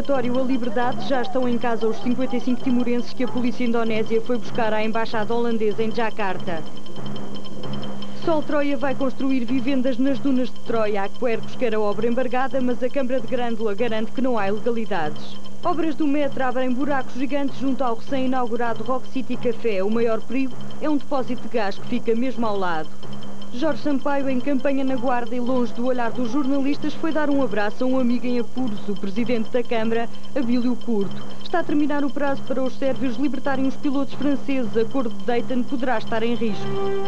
obrigatório a liberdade, já estão em casa os 55 timorenses que a polícia indonésia foi buscar à embaixada holandesa em Jakarta. Sol Troia vai construir vivendas nas dunas de Troia. Há Quercos quer a obra embargada, mas a Câmara de Grândola garante que não há ilegalidades. Obras do metro abrem buracos gigantes junto ao recém-inaugurado Rock City Café. O maior perigo é um depósito de gás que fica mesmo ao lado. Jorge Sampaio, em campanha na Guarda e longe do olhar dos jornalistas, foi dar um abraço a um amigo em apuros, o presidente da Câmara, Abílio Curto. Está a terminar o prazo para os sérvios libertarem os pilotos franceses. O acordo de Dayton poderá estar em risco.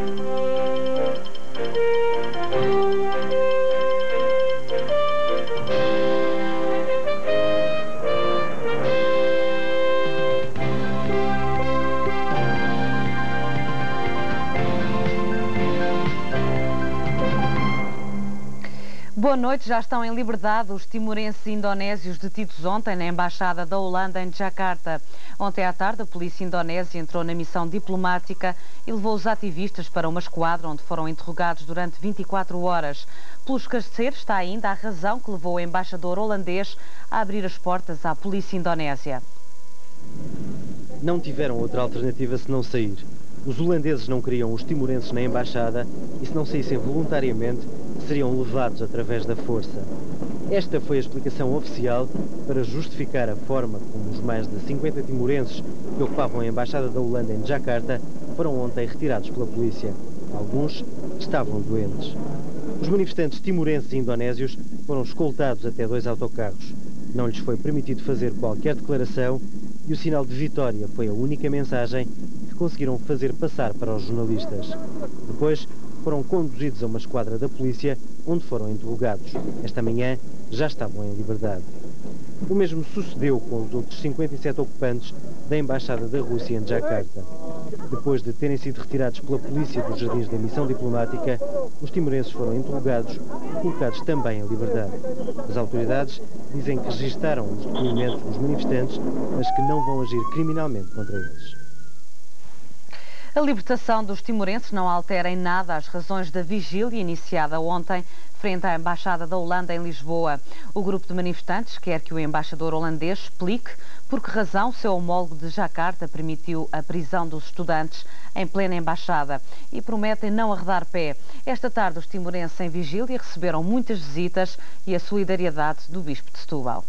Boa noite, já estão em liberdade os timorenses indonésios detidos ontem na Embaixada da Holanda em Jakarta. Ontem à tarde, a polícia indonésia entrou na missão diplomática e levou os ativistas para uma esquadra onde foram interrogados durante 24 horas. Pelo esclarecer está ainda a razão que levou o embaixador holandês a abrir as portas à polícia indonésia. Não tiveram outra alternativa senão sair. Os holandeses não queriam os timorenses na embaixada e, se não saíssem voluntariamente, seriam levados através da força. Esta foi a explicação oficial para justificar a forma como os mais de 50 timorenses que ocupavam a embaixada da Holanda em Jakarta foram ontem retirados pela polícia. Alguns estavam doentes. Os manifestantes timorenses e indonésios foram escoltados até 2 autocarros. Não lhes foi permitido fazer qualquer declaração e o sinal de vitória foi a única mensagem que conseguiram fazer passar para os jornalistas. Depois foram conduzidos a uma esquadra da polícia, onde foram interrogados. Esta manhã já estavam em liberdade. O mesmo sucedeu com os outros 57 ocupantes da Embaixada da Rússia em Jakarta. Depois de terem sido retirados pela polícia dos jardins da missão diplomática, os timorenses foram interrogados e colocados também em liberdade. As autoridades dizem que registaram os depoimentos dos manifestantes, mas que não vão agir criminalmente contra eles. A libertação dos timorenses não altera em nada as razões da vigília iniciada ontem frente à Embaixada da Holanda em Lisboa. O grupo de manifestantes quer que o embaixador holandês explique por que razão o seu homólogo de Jakarta permitiu a prisão dos estudantes em plena embaixada e prometem não arredar pé. Esta tarde os timorenses em vigília receberam muitas visitas e a solidariedade do bispo de Setúbal.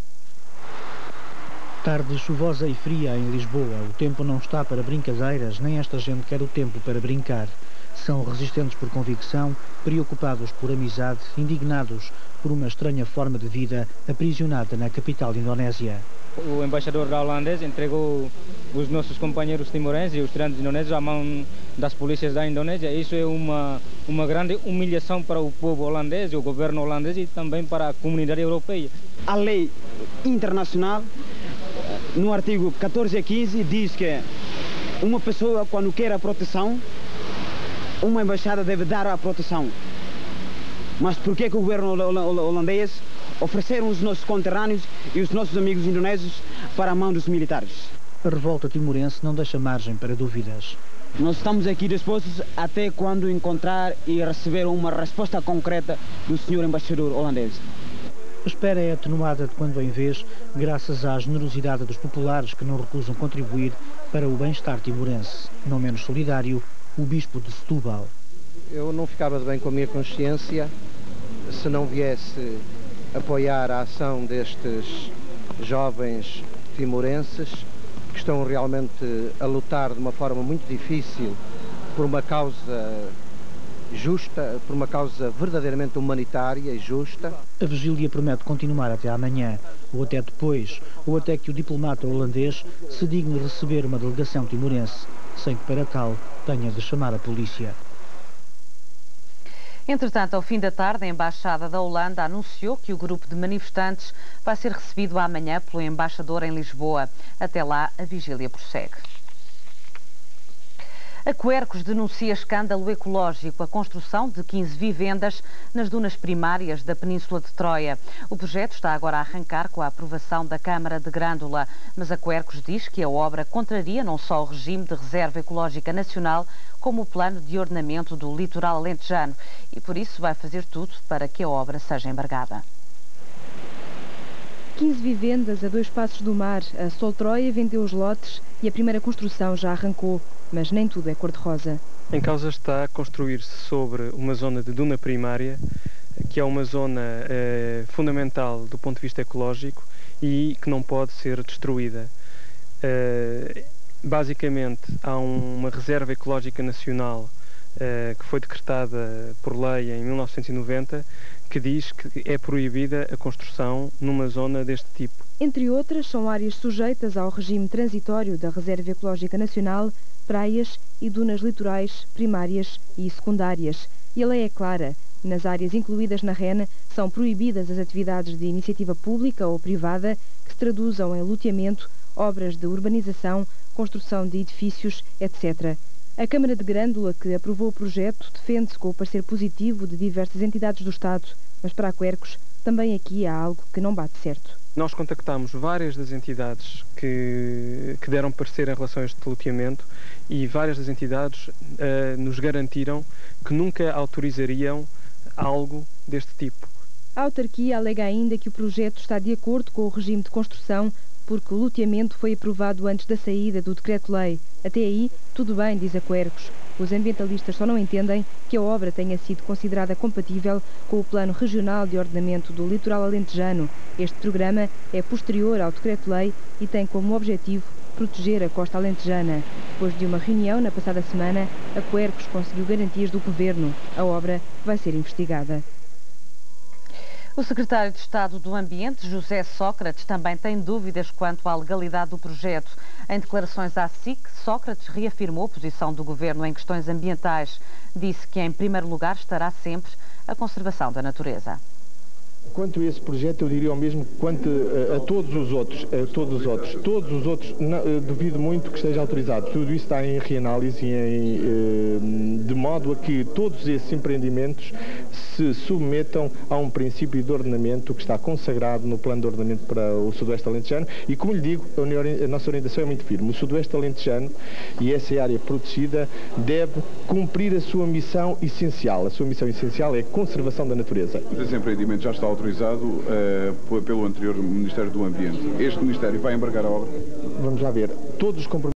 Tarde chuvosa e fria em Lisboa. O tempo não está para brincadeiras, nem esta gente quer o tempo para brincar. São resistentes por convicção, preocupados por amizade, indignados por uma estranha forma de vida aprisionada na capital indonésia. O embaixador da Holanda entregou os nossos companheiros timorenses e os estudantes indonésios à mão das polícias da Indonésia. Isso é uma grande humilhação para o povo holandês, o governo holandês e também para a comunidade europeia. A lei internacional, no artigo 14 e 15, diz que uma pessoa, quando quer a proteção, uma embaixada deve dar a proteção. Mas por que o governo holandês ofereceram os nossos conterrâneos e os nossos amigos indonésios para a mão dos militares? A revolta timorense não deixa margem para dúvidas. Nós estamos aqui dispostos até quando encontrar e receber uma resposta concreta do senhor embaixador holandês. A espera é atenuada de quando em vez, graças à generosidade dos populares que não recusam contribuir para o bem-estar timorense. Não menos solidário, o bispo de Setúbal. Eu não ficava de bem com a minha consciência se não viesse apoiar a ação destes jovens timorenses que estão realmente a lutar de uma forma muito difícil por uma causa justa, por uma causa verdadeiramente humanitária e justa. A vigília promete continuar até amanhã, ou até depois, ou até que o diplomata holandês se digne receber uma delegação timorense, sem que para tal tenha de chamar a polícia. Entretanto, ao fim da tarde, a Embaixada da Holanda anunciou que o grupo de manifestantes vai ser recebido amanhã pelo embaixador em Lisboa. Até lá, a vigília prossegue. A Quercos denuncia escândalo ecológico, a construção de 15 vivendas nas dunas primárias da Península de Troia. O projeto está agora a arrancar com a aprovação da Câmara de Grândola, mas a Quercos diz que a obra contraria não só o regime de reserva ecológica nacional, como o plano de ordenamento do litoral alentejano e, por isso, vai fazer tudo para que a obra seja embargada. 15 vivendas a 2 passos do mar. A Soltroia vendeu os lotes e a primeira construção já arrancou, mas nem tudo é cor-de-rosa. Em causa está construir-se sobre uma zona de duna primária, que é uma zona fundamental do ponto de vista ecológico e que não pode ser destruída. Basicamente, há uma reserva ecológica nacional que foi decretada por lei em 1990, que diz que é proibida a construção numa zona deste tipo. Entre outras, são áreas sujeitas ao regime transitório da Reserva Ecológica Nacional, praias e dunas litorais primárias e secundárias. E a lei é clara. Nas áreas incluídas na REN são proibidas as atividades de iniciativa pública ou privada que se traduzam em loteamento, obras de urbanização, construção de edifícios, etc. A Câmara de Grândola, que aprovou o projeto, defende-se com o parecer positivo de diversas entidades do Estado, mas para a Quercos também aqui há algo que não bate certo. Nós contactámos várias das entidades que deram parecer em relação a este loteamento e várias das entidades nos garantiram que nunca autorizariam algo deste tipo. A autarquia alega ainda que o projeto está de acordo com o regime de construção porque o loteamento foi aprovado antes da saída do decreto-lei. Até aí, tudo bem, diz a Quercos. Os ambientalistas só não entendem que a obra tenha sido considerada compatível com o Plano Regional de Ordenamento do Litoral Alentejano. Este programa é posterior ao decreto-lei e tem como objetivo proteger a costa alentejana. Depois de uma reunião na passada semana, a Quercos conseguiu garantias do Governo. A obra vai ser investigada. O secretário de Estado do Ambiente, José Sócrates, também tem dúvidas quanto à legalidade do projeto. Em declarações à SIC, Sócrates reafirmou a posição do Governo em questões ambientais. Disse que, em primeiro lugar, estará sempre a conservação da natureza. Quanto a esse projeto, eu diria o mesmo quanto a todos os outros. Duvido muito que esteja autorizado. Tudo isso está em reanálise de modo a que todos esses empreendimentos se submetam a um princípio de ordenamento que está consagrado no plano de ordenamento para o Sudoeste Alentejano e, como lhe digo, a nossa orientação é muito firme. O Sudoeste Alentejano e essa área protegida deve cumprir a sua missão essencial. A sua missão essencial é a conservação da natureza. Esse empreendimento já está autorizado pelo anterior Ministério do Ambiente. Este Ministério vai embargar a obra? Vamos lá ver. Todos os compromissos